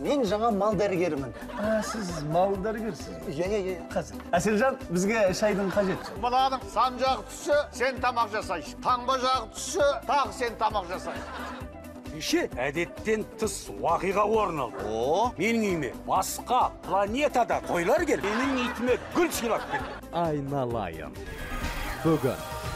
Мен жаңа мал дәрігерімін. Сіз мал дәрігерсіз? Иә. Қазір. Әселжан, бізге шайдың қажет. Мынаның сан жағы түссе, сен тамақ жасайсың. Таңба жағы түссе, тағы сен тамақ жасайсың. Кеше әдеттен тыс уақиға орын алды. Менің үйіме басқа планетада қойлар келіп, менің итіме гүл сыйлап келді. Айналайын. Бүгін